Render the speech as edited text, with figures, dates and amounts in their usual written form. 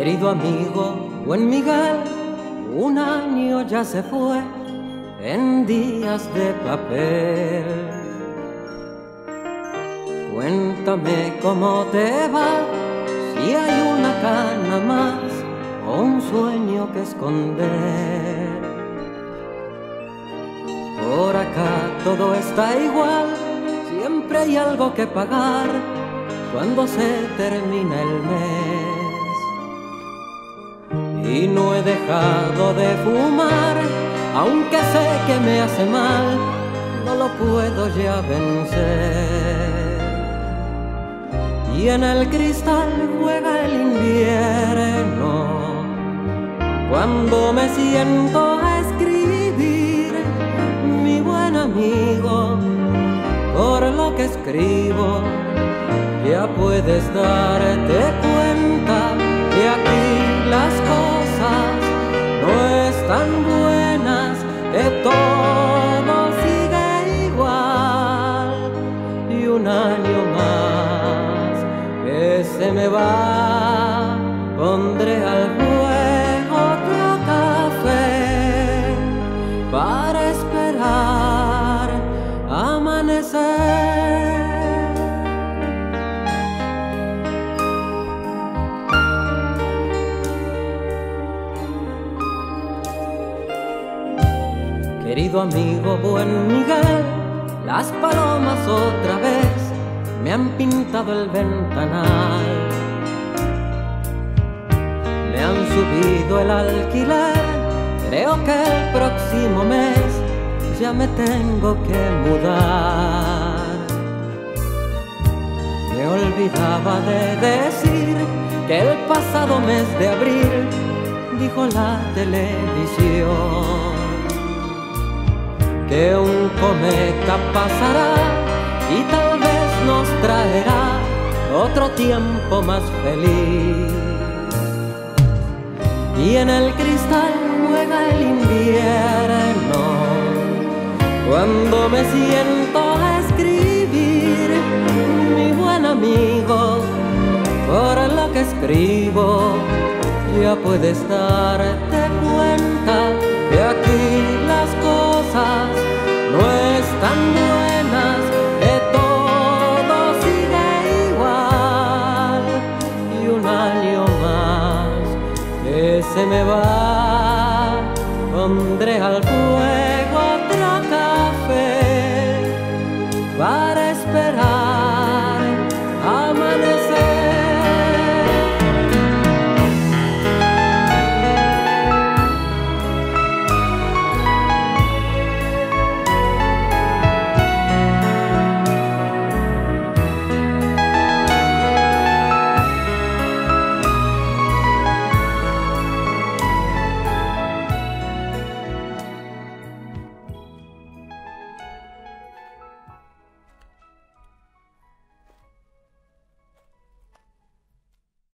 Querido amigo, buen Miguel, un año ya se fue en días de papel. Cuéntame cómo te va, si hay una cana más o un sueño que esconder. Por acá todo está igual, siempre hay algo que pagar cuando se termina el mes. Y no he dejado de fumar, aunque sé que me hace mal, no lo puedo ya vencer. Y en el cristal juega el invierno, cuando me siento a escribir, mi buen amigo, por lo que escribo, ya puedes darte cuenta que aquí las cosas no están buenas, que todo sigue igual. Y un año más que se me va, pondré al fuego otro café para esperar amanecer. Querido amigo, buen Miguel, las palomas otra vez me han pintado el ventanal. Me han subido el alquiler, creo que el próximo mes ya me tengo que mudar. Me olvidaba de decir que el pasado mes de abril dijo la televisión que un cometa pasará y tal vez nos traerá otro tiempo más feliz. Y en el cristal juega el invierno, cuando me siento a escribir, mi buen amigo, por lo que escribo, ya puedes darte cuenta de aquí